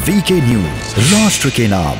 VK news, राष्ट्र के नाम।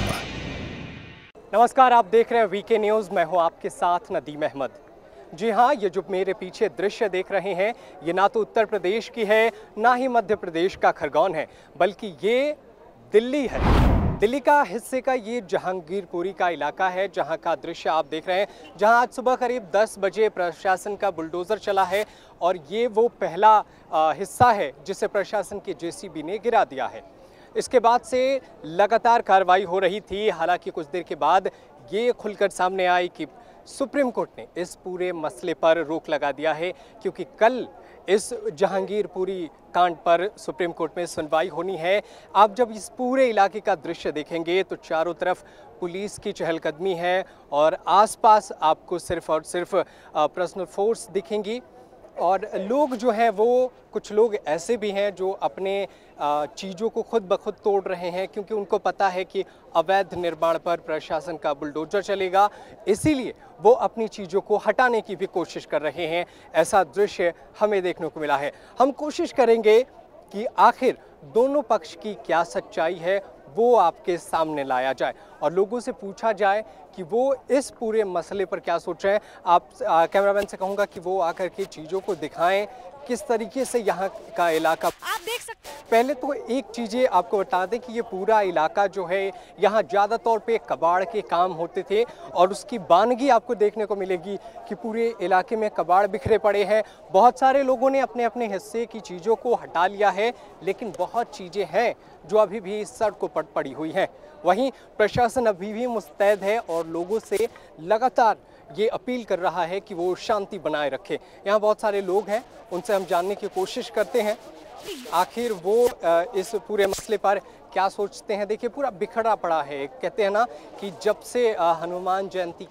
नमस्कार, आप देख रहे हैं वीके न्यूज। मैं हूं आपके साथ नदीम अहमद। जी हां, ये जो मेरे पीछे दृश्य देख रहे हैं, ये ना तो उत्तर प्रदेश की है, ना ही मध्य प्रदेश का खरगोन है, बल्कि ये दिल्ली है। दिल्ली का हिस्से का ये जहांगीरपुरी का इलाका है, जहां का दृश्य आप देख रहे हैं, जहां आज सुबह करीब 10 बजे प्रशासन का बुलडोज़र चला है और ये वो पहला हिस्सा है जिसे प्रशासन की जेसीबी ने गिरा दिया है। इसके बाद से लगातार कार्रवाई हो रही थी। हालांकि कुछ देर के बाद ये खुलकर सामने आई कि सुप्रीम कोर्ट ने इस पूरे मसले पर रोक लगा दिया है, क्योंकि कल इस जहांगीरपुरी कांड पर सुप्रीम कोर्ट में सुनवाई होनी है। आप जब इस पूरे इलाके का दृश्य देखेंगे तो चारों तरफ पुलिस की चहलकदमी है और आसपास आपको सिर्फ और सिर्फ पर्सनल फोर्स दिखेंगी। और लोग जो हैं वो कुछ लोग ऐसे भी हैं जो अपने चीज़ों को खुद ब खुद तोड़ रहे हैं, क्योंकि उनको पता है कि अवैध निर्माण पर प्रशासन का बुलडोजर चलेगा, इसीलिए वो अपनी चीज़ों को हटाने की भी कोशिश कर रहे हैं। ऐसा दृश्य हमें देखने को मिला है। हम कोशिश करेंगे कि आखिर दोनों पक्ष की क्या सच्चाई है वो आपके सामने लाया जाए और लोगों से पूछा जाए कि वो इस पूरे मसले पर क्या सोच रहे हैं। आप कैमरामैन से कहूँगा कि वो आकर के चीज़ों को दिखाएं, किस तरीके से यहाँ का इलाका आप देख सकते हैं। पहले तो एक चीज़ें आपको बता दें कि ये पूरा इलाका जो है, यहाँ ज़्यादा तौर पे कबाड़ के काम होते थे और उसकी बानगी आपको देखने को मिलेगी कि पूरे इलाके में कबाड़ बिखरे पड़े हैं। बहुत सारे लोगों ने अपने अपने हिस्से की चीज़ों को हटा लिया है, लेकिन बहुत चीज़ें हैं जो अभी भी सड़कों पर पड़ी हुई हैं। वहीं प्रशासन अभी भी मुस्तैद है और लोगों से लगातार ये अपील कर रहा है कि वो शांति बनाए रखें। यहाँ बहुत सारे लोग हैं, उनसे हम जानने की कोशिश करते हैं आखिर वो इस पूरे मसले पर क्या सोचते हैं। देखिए, पूरा बिखरा पड़ा है। कहते हैं ना कि जब से हनुमान जयंती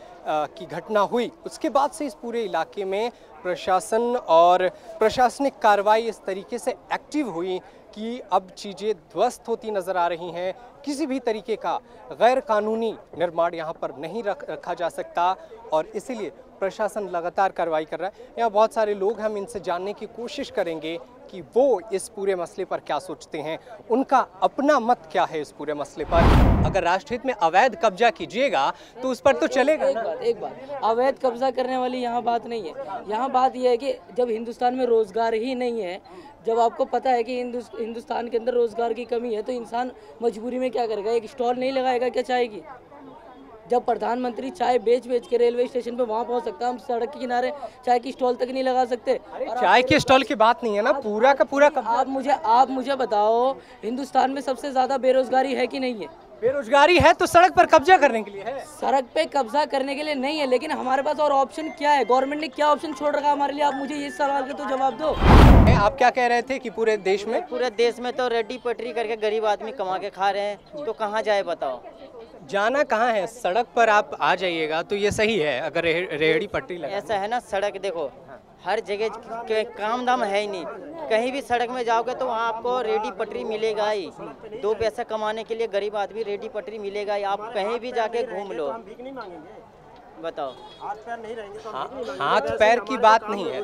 की घटना हुई, उसके बाद से इस पूरे इलाके में प्रशासन और प्रशासनिक कार्रवाई इस तरीके से एक्टिव हुई कि अब चीज़ें ध्वस्त होती नज़र आ रही हैं। किसी भी तरीके का गैर कानूनी निर्माण यहाँ पर नहीं रखा जा सकता और इसीलिए प्रशासन लगातार कार्रवाई कर रहा है। यहाँ बहुत सारे लोग हैं, हम इनसे जानने की कोशिश करेंगे कि वो इस पूरे मसले पर क्या सोचते हैं, उनका अपना मत क्या है इस पूरे मसले पर। अगर राष्ट्रहित में अवैध कब्जा कीजिएगा तो उस पर तो चलेगा। एक बात अवैध कब्जा करने वाली यहाँ बात नहीं है। यहाँ बात यह है कि जब हिंदुस्तान में रोजगार ही नहीं है, जब आपको पता है कि हिंदुस्तान के अंदर रोजगार की कमी है, तो इंसान मजबूरी में क्या करेगा? एक स्टॉल नहीं लगाएगा क्या चाय की? जब प्रधानमंत्री चाय बेच के रेलवे स्टेशन पे वहाँ पहुँच सकता है, हम सड़क के किनारे चाय की स्टॉल तक नहीं लगा सकते। चाय के स्टॉल की बात नहीं है ना, पूरा का पूरा आप मुझे बताओ, हिंदुस्तान में सबसे ज्यादा बेरोजगारी है कि नहीं है? बेरोजगारी है तो सड़क पर कब्जा करने के लिए है। सड़क पे कब्जा करने के लिए नहीं है, लेकिन हमारे पास और ऑप्शन क्या है? गवर्नमेंट ने क्या ऑप्शन छोड़ रखा हमारे लिए? आप मुझे ये सवाल का तो जवाब दो। आप क्या कह रहे थे कि पूरे देश में तो रेडी पटरी करके गरीब आदमी कमा के खा रहे हैं, तो कहाँ जाए बताओ? जाना कहाँ है? सड़क पर आप आ जाइएगा तो ये सही है। अगर रेहड़ी पटरी लगा, ऐसा है ना, सड़क देखो हर जगह काम दाम है ही नहीं। कहीं भी सड़क में जाओगे तो वहाँ आपको रेडी पटरी मिलेगा ही। 2 पैसा कमाने के लिए गरीब आदमी रेडी पटरी मिलेगा ही। आप कहीं भी जाके घूम लो, बताओ। हाथ पैर की बात नहीं है।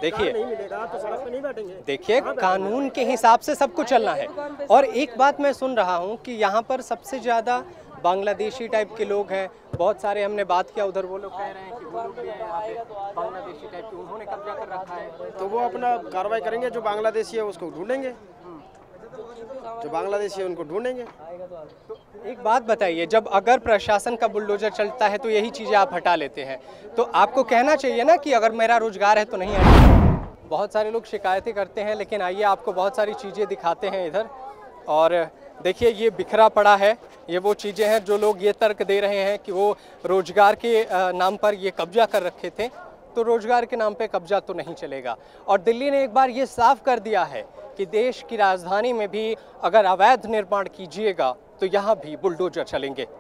देखिए कानून के हिसाब से सबको चलना है। और एक बात मैं सुन रहा हूँ कि यहाँ पर सबसे ज़्यादा बांग्लादेशी टाइप के लोग हैं। बहुत सारे हमने बात किया, उधर वो लोग कह रहे हैं कि वो लोग भी हैं यहाँ पे बांग्लादेशी टाइप के, उन्होंने कब्जा कर रखा है। तो वो अपना कार्रवाई करेंगे। जो बांग्लादेशी है उसको ढूंढेंगे, जो बांग्लादेशी है उनको ढूंढेंगे। तो एक बात बताइए, जब अगर प्रशासन का बुलडोजर चलता है तो यही चीज़ें आप हटा लेते हैं, तो आपको कहना चाहिए ना कि अगर मेरा रोजगार है तो नहीं हटा। बहुत सारे लोग शिकायतें करते हैं, लेकिन आइए आपको बहुत सारी चीज़ें दिखाते हैं इधर। और देखिए, ये बिखरा पड़ा है। ये वो चीज़ें हैं जो लोग ये तर्क दे रहे हैं कि वो रोजगार के नाम पर ये कब्जा कर रखे थे, तो रोजगार के नाम पे कब्जा तो नहीं चलेगा। और दिल्ली ने एक बार ये साफ कर दिया है कि देश की राजधानी में भी अगर अवैध निर्माण कीजिएगा तो यहाँ भी बुलडोजर चलेंगे।